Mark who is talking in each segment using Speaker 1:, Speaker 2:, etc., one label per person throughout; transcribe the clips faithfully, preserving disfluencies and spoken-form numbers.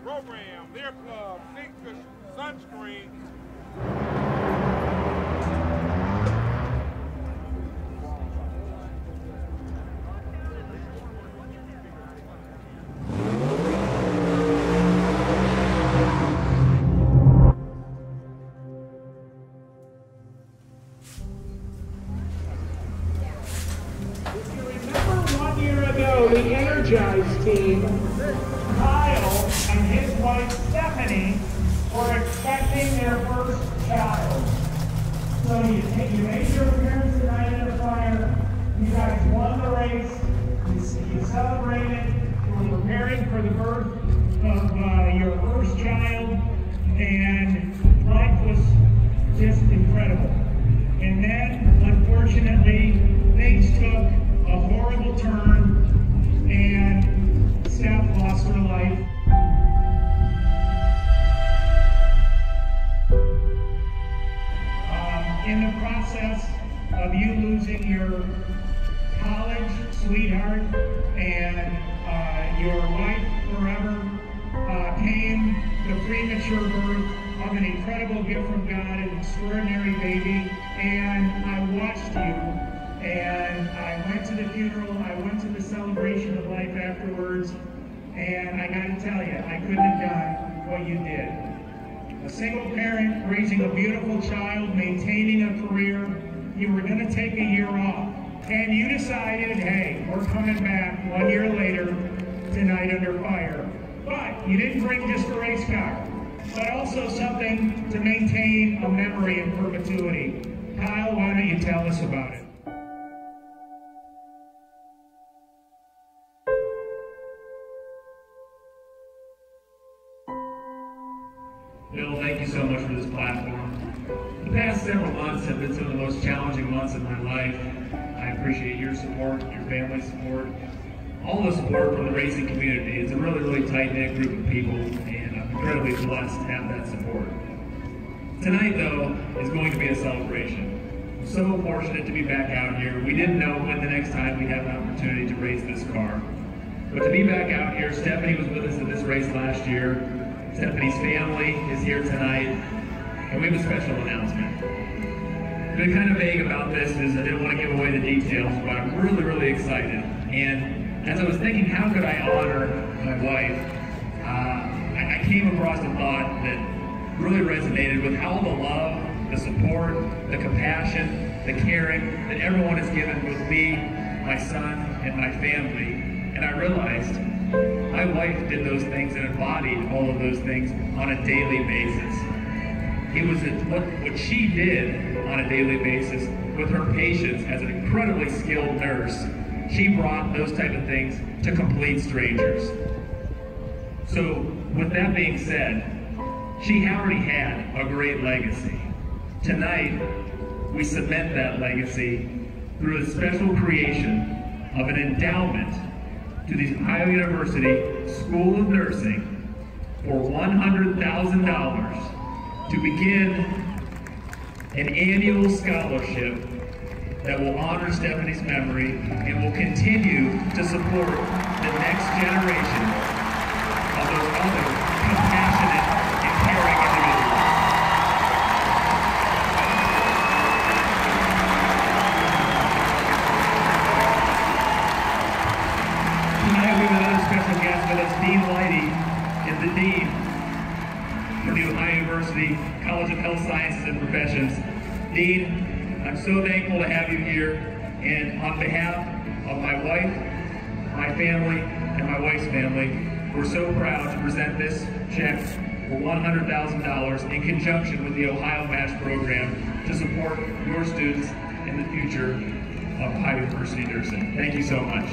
Speaker 1: Programs, earplugs, seat cushions, sunscreen.
Speaker 2: The Energized team, Kyle and his wife Stephanie, were expecting their first child. So you, you made your appearance tonight in the fire. You guys won the race. You, you celebrated. You were preparing for the birth of uh, your first child, and life was just incredible. And then, unfortunately, things took a horrible turn, and Steph lost her life. Um, in the process of you losing your college sweetheart and uh, your wife forever, uh, came the premature birth of an incredible gift from God, an extraordinary baby. And I watched you, and I went to the funeral, I went to the celebration of life afterwards, and I gotta tell you, I couldn't have done what you did. A single parent raising a beautiful child, maintaining a career, you were gonna take a year off, and you decided, hey, we're coming back one year later, tonight under fire. But you didn't bring just a race car, but also something to maintain a memory in perpetuity. Kyle, why don't you tell us about it?
Speaker 3: Bill, thank you so much for this platform. The past several months have been some of the most challenging months of my life. I appreciate your support, your family's support, all the support from the racing community. It's a really, really tight-knit group of people, and I'm incredibly blessed to have that support. Tonight, though, is going to be a celebration. I'm so fortunate to be back out here. We didn't know when the next time we'd have an opportunity to race this car. But to be back out here, Stephanie was with us at this race last year. Stephanie's family is here tonight, and we have a special announcement. I've been kind of vague about this, as I didn't want to give away the details, but I'm really, really excited. And as I was thinking, how could I honor my wife, uh, I, I came across a thought that really resonated with how the love, the support, the compassion, the caring that everyone has given with me, my son, and my family. And I realized my wife did those things and embodied all of those things on a daily basis. It was a, what, what she did on a daily basis with her patients as an incredibly skilled nurse. She brought those type of things to complete strangers. So with that being said, she already had a great legacy. Tonight, we cement that legacy through the special creation of an endowment to the Ohio University School of Nursing for one hundred thousand dollars to begin an annual scholarship that will honor Stephanie's memory and will continue to support the next generation of those other compassionate and caring individuals. Tonight we have another special guest with us, Dean Lighty, is the Dean for the Ohio University College of Health Sciences and Professions. Dean, I'm so thankful to have you here, and on behalf of my wife, my family, and my wife's family, we're so proud to present this check for one hundred thousand dollars in conjunction with the Ohio Match Program to support your students in the future of Ohio University nursing. Thank you so much.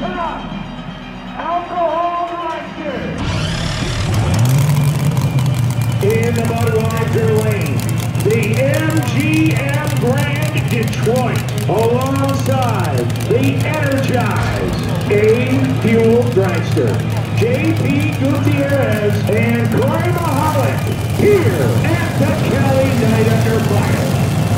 Speaker 2: top, Alcohol Dragster. In the Budweiser lane, the M G M Grand Detroit, alongside the Energized A-Fuel Dragster, J P Gutierrez and Kyle Michalek, here at the Kelly Night Under Fire.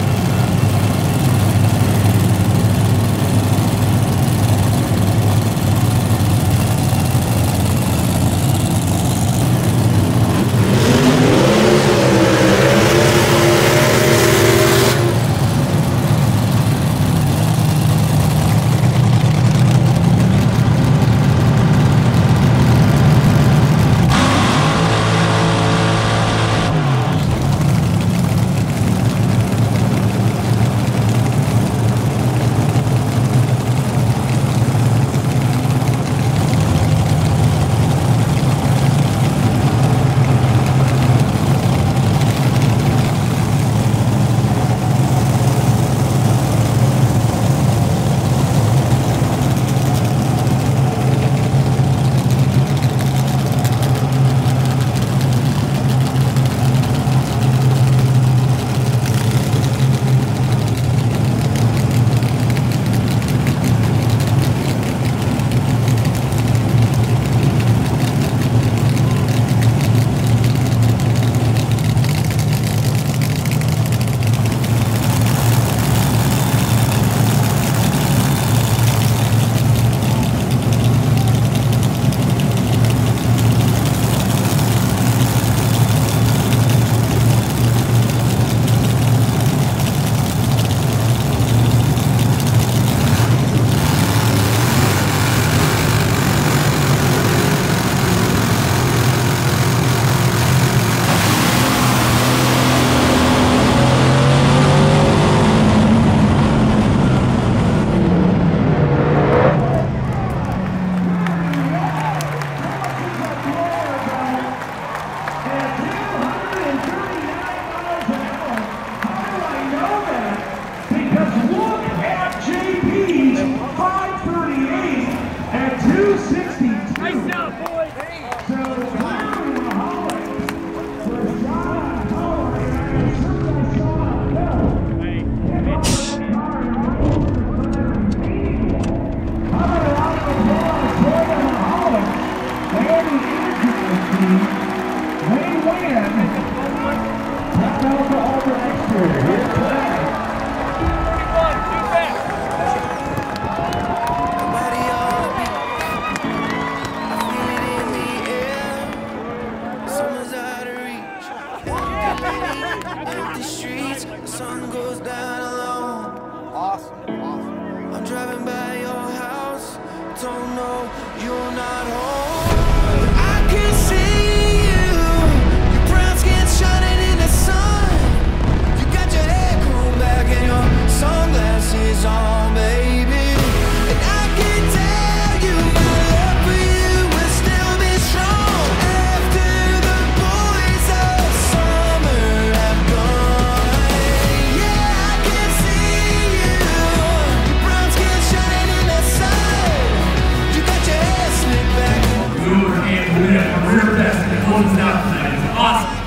Speaker 2: Alcohol Dragster here today.
Speaker 4: Empty streets, the sun goes down alone. Awesome, awesome. I'm driving by your house, don't know you're not home. I can see you, your brown skin shining in the sun. You got your hair combed back and your sunglasses on, baby. And I can tell you my love for you will still be strong after the boys of summer have gone. Yeah, I can see you, your brown skin shining in the sun. You got your hair slicked back.
Speaker 3: We were in, we had a career best that closed out tonight. It's awesome.